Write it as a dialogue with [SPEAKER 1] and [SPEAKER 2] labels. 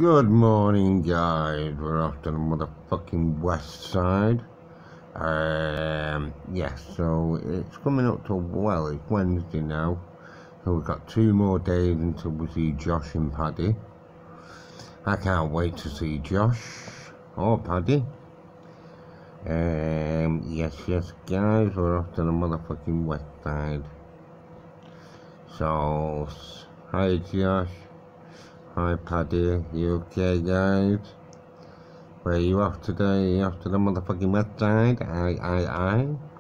[SPEAKER 1] Good morning, guys. We're off to the motherfucking west side. So it's coming up to, well, it's Wednesday now. So we've got 2 more days until we see Josh and Paddy. I can't wait to see Josh or Paddy. Yes, guys, we're off to the motherfucking west side. So, hi Josh. Hi Paddy, you okay guys? Where are you off today? Are you off to the motherfucking west side? Aye.